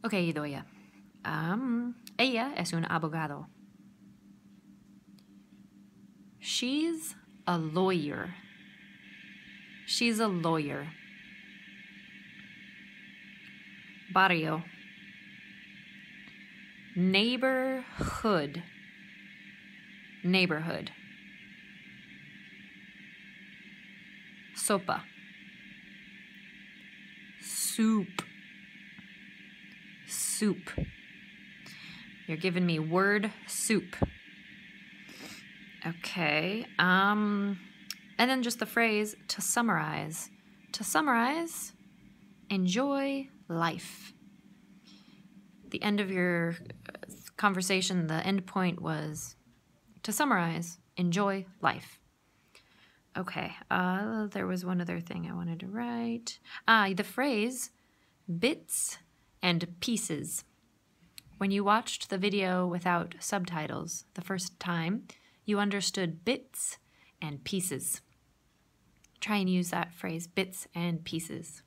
Ok, Idoia. Ella es un abogado. She's a lawyer. She's a lawyer. Barrio. Neighborhood. Neighborhood. Sopa. Soup. Soup. You're giving me word soup. Okay. And then just the phrase to summarize. To summarize, enjoy life. The end of your conversation, the end point was to summarize, enjoy life. Okay, there was one other thing I wanted to write. The phrase bits and pieces. When you watched the video without subtitles the first time, you understood bits and pieces. Try and use that phrase, bits and pieces.